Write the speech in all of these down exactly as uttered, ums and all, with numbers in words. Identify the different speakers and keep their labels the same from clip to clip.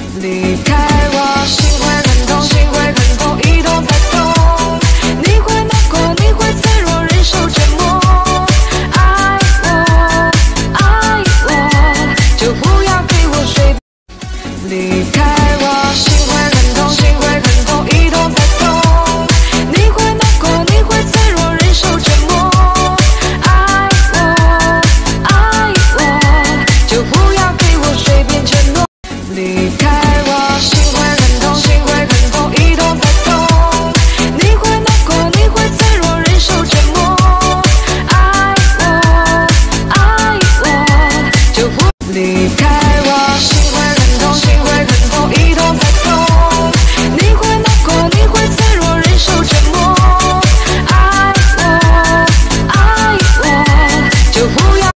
Speaker 1: 离开我，心会很痛，心会很痛，一痛再痛。你会难过，你会脆弱，忍受折磨。爱我，爱我，就不要给我睡。离开我，心会很痛，心会很痛，一痛再痛。你会难过，你会脆弱，忍受折磨。爱我，爱我，就不要给我随便承诺。离开我，心会很痛，心会很痛，一痛再痛。你会难过，你会脆弱，忍受折磨。爱我，爱我，就不离开我，心会很痛，心会很痛，一痛再痛。你会难过，你会脆弱，忍受折磨。爱我，爱我，就不要。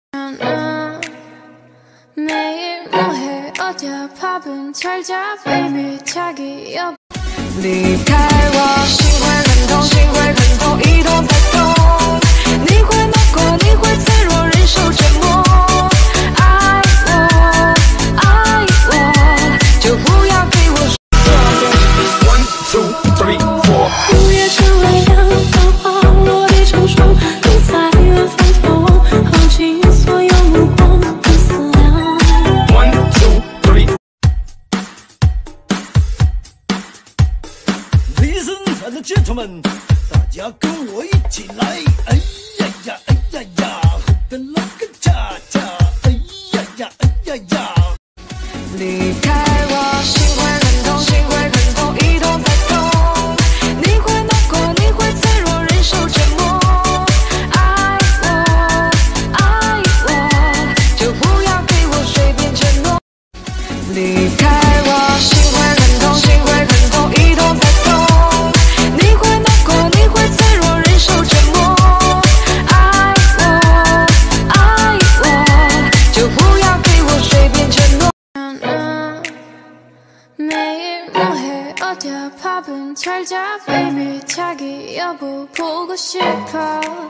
Speaker 1: 어디야 밥은 잘자 baby 자기 옆离开我，心会很痛，心会很痛，一痛再痛。你会难过，你会脆弱，忍受折磨。爱我，爱我，就不要给我说。One two three four。午夜成了阳光，花落地成霜，你在远方眺望，耗尽所有目光，不思量。One two three。 Gentlemen， 大家跟我一起来！哎呀呀，哎呀呀，后边来个恰恰！哎呀呀，哎呀呀！离开我，心会很痛，心会很痛，一痛再痛。你会难过，你会脆弱，忍受折磨。爱我，爱我，就不要给我随便承诺。离开我，心会很痛，心会很痛，一痛再痛。 밥은 잘자 baby 자기 여보 보고 싶어